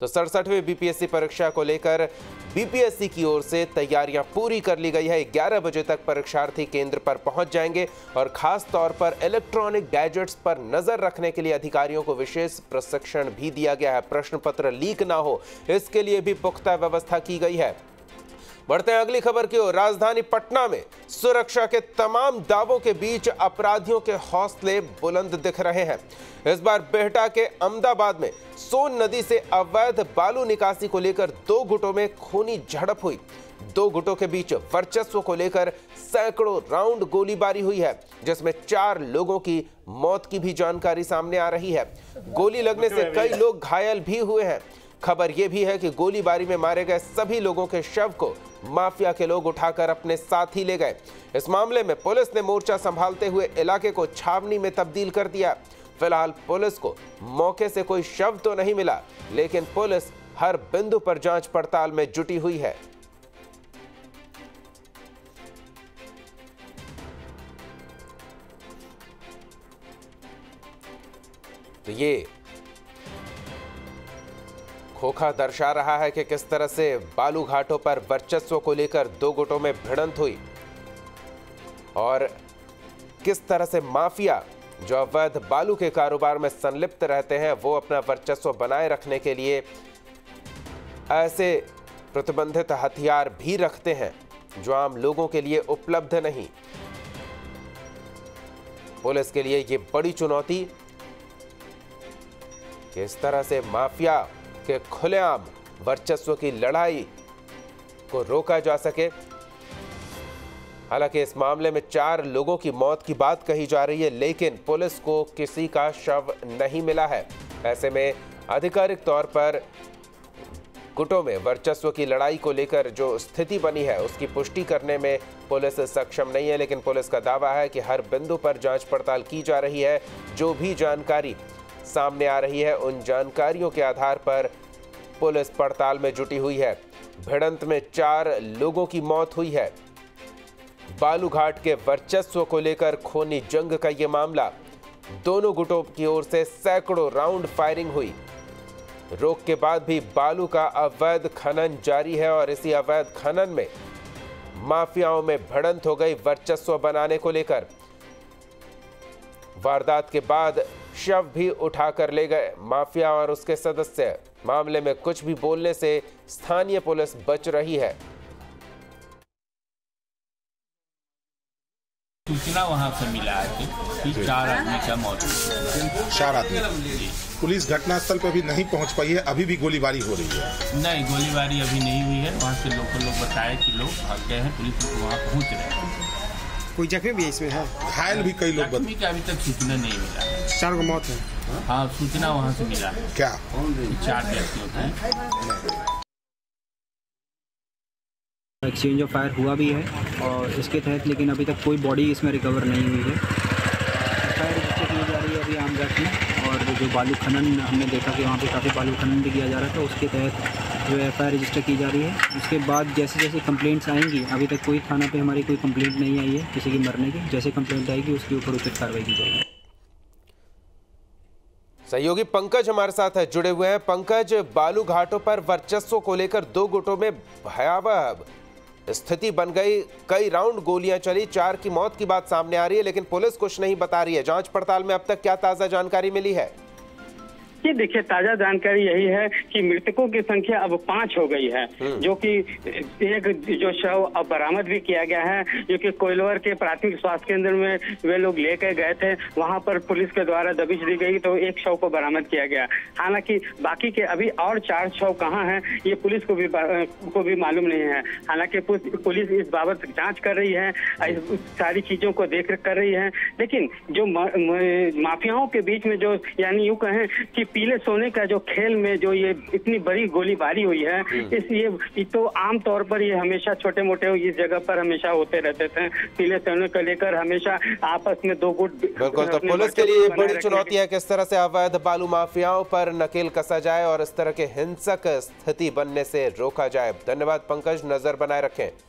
तो 67वीं बीपीएससी परीक्षा को लेकर बीपीएससी की ओर से तैयारियां पूरी कर ली गई है। 11 बजे तक परीक्षार्थी केंद्र पर पहुंच जाएंगे और खास तौर पर इलेक्ट्रॉनिक गैजेट्स पर नजर रखने के लिए अधिकारियों को विशेष प्रशिक्षण भी दिया गया है। प्रश्न पत्र लीक ना हो, इसके लिए भी पुख्ता व्यवस्था की गई है। बढ़ते हैं अगली खबर की ओर। राजधानी पटना में सुरक्षा के तमाम दावों के बीच अपराधियों के हौसले बुलंद दिख रहे हैं। इस बार बिहटा के अहमदाबाद में सोन नदी से अवैध बालू निकासी को लेकर दो गुटों में खूनी झड़प हुई। दो गुटों के बीच वर्चस्व को लेकर सैकड़ों राउंड गोलीबारी हुई है, जिसमें 4 लोगों की मौत की भी जानकारी सामने आ रही है। गोली लगने से कई लोग घायल भी हुए हैं। खबर यह भी है कि गोलीबारी में मारे गए सभी लोगों के शव को माफिया के लोग उठाकर अपने साथ ही ले गए। इस मामले में पुलिस ने मोर्चा संभालते हुए इलाके को छावनी में तब्दील कर दिया। फिलहाल पुलिस को मौके से कोई शव तो नहीं मिला, लेकिन पुलिस हर बिंदु पर जांच पड़ताल में जुटी हुई है। तो ये खोखा दर्शा रहा है कि किस तरह से बालू घाटों पर वर्चस्व को लेकर दो गुटों में भिड़ंत हुई और किस तरह से माफिया जो अवैध बालू के कारोबार में संलिप्त रहते हैं वो अपना वर्चस्व बनाए रखने के लिए ऐसे प्रतिबंधित हथियार भी रखते हैं जो आम लोगों के लिए उपलब्ध नहीं। पुलिस के लिए ये बड़ी चुनौती कि इस तरह से माफिया के खुलेआम वर्चस्व की लड़ाई को रोका जा सके। हालांकि इस मामले में 4 लोगों की मौत की बात कही जा रही है, लेकिन पुलिस को किसी का शव नहीं मिला है। ऐसे में आधिकारिक तौर पर गुटों में वर्चस्व की लड़ाई को लेकर जो स्थिति बनी है उसकी पुष्टि करने में पुलिस सक्षम नहीं है, लेकिन पुलिस का दावा है कि हर बिंदु पर जांच पड़ताल की जा रही है। जो भी जानकारी सामने आ रही है उन जानकारियों के आधार पर पुलिस पड़ताल में जुटी हुई है। भिड़ंत में 4 लोगों की मौत हुई है। बालू घाट के वर्चस्व को लेकर खूनी जंग का यह मामला। दोनों गुटों की ओर से सैकड़ों राउंड फायरिंग हुई। रोक के बाद भी बालू का अवैध खनन जारी है और इसी अवैध खनन में माफियाओं में भिड़ंत हो गई वर्चस्व बनाने को लेकर। वारदात के बाद शव भी उठाकर ले गए माफिया और उसके सदस्य। मामले में कुछ भी बोलने से स्थानीय पुलिस बच रही है। सूचना वहां से मिला है कि 4 आदमी का मौत हुई। 4 आदमी। पुलिस घटनास्थल पर भी नहीं पहुंच पाई है, अभी भी गोलीबारी हो रही है। नहीं, गोलीबारी अभी नहीं हुई है। वहां से लोकल लोग बताए कि लोग भाग गए हैं, पुलिस वहां पहुंच रहे हैं। कोई जख्मी भी इसमें है? घायल भी कई लोग जख्मी का अभी तक सूचना नहीं मिला है। 4 को मौत है। हाँ, सूचना वहाँ से मिला है। क्या 4 व्यक्तियों की एक्सचेंज ऑफ फायर हुआ भी है और इसके तहत, लेकिन अभी तक कोई बॉडी इसमें रिकवर नहीं हुई है। फायर रजिस्टर की जा रही है अभी आमगढ़ में, और जो बालू खनन हमने देखा कि वहाँ पे काफ़ी बालू खनन भी किया जा रहा था, उसके तहत जो FIR रजिस्टर की जा रही है। उसके बाद जैसे जैसे कंप्लेंट्स आएंगी, अभी तक कोई थाना पे हमारी कोई कंप्लेंट नहीं आई है किसी की मरने की। जैसे कंप्लेंट आएगी उसके ऊपर उचित कार्रवाई की जाएगी। सहयोगी पंकज हमारे साथ है, जुड़े हुए हैं। पंकज, बालू घाटों पर वर्चस्व को लेकर दो गुटों में भयावह स्थिति बन गई। कई राउंड गोलियां चली, 4 की मौत की बात सामने आ रही है, लेकिन पुलिस कुछ नहीं बता रही है। जांच पड़ताल में अब तक क्या ताजा जानकारी मिली है? ये देखिए, ताजा जानकारी यही है कि मृतकों की संख्या अब 5 हो गई है, जो कि एक जो शव अब बरामद भी किया गया है, जो कि कोइलवर के प्राथमिक स्वास्थ्य केंद्र में वे लोग लेकर गए थे। वहां पर पुलिस के द्वारा दबिश दी गई तो एक शव को बरामद किया गया। हालांकि बाकी के अभी और 4 शव कहाँ हैं ये पुलिस को भी मालूम नहीं है। हालांकि पुलिस इस बाबत जाँच कर रही है, सारी चीजों को देख कर रही है। लेकिन जो माफियाओं के बीच में जो, यानी यूँ कहें कि पीले सोने का जो खेल में जो ये इतनी बड़ी गोलीबारी हुई है, ये तो आमतौर पर ये हमेशा छोटे मोटे इस जगह पर हमेशा होते रहते थे। पीले सोने को लेकर हमेशा आपस में 2 गुट। बिल्कुल, तो पुलिस के लिए बड़ी चुनौती है किस तरह से अवैध बालू माफियाओं पर नकेल कसा जाए और इस तरह के हिंसक स्थिति बनने से रोका जाए। धन्यवाद पंकज, नजर बनाए रखें।